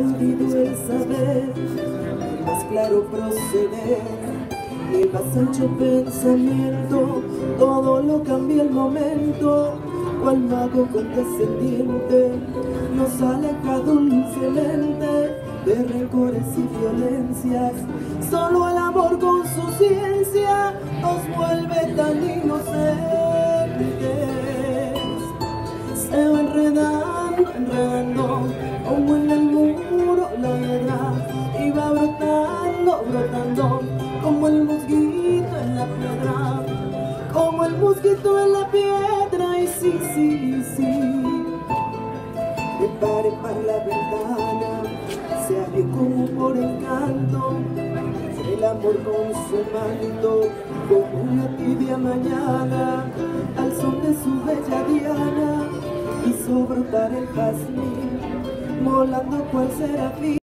podido el saber, el más claro proceder y el más ancho pensamiento. Todo lo cambia el momento, cual mago condescendiente nos aleja dulcemente de rencores y violencias. Solo el amor con su ciencia nos vuelve tan inocentes. Se va enredando, enredando, como en el muro la piedra, y va brotando, brotando, como el mosquito en la piedra, como el mosquito en la piedra. Y sí, sí, sí, me pare para la ventana, se abre como por encanto el amor con su manto, como una tibia mañana, al son de su bella diana, hizo brotar el jazmín, volando cual serafín.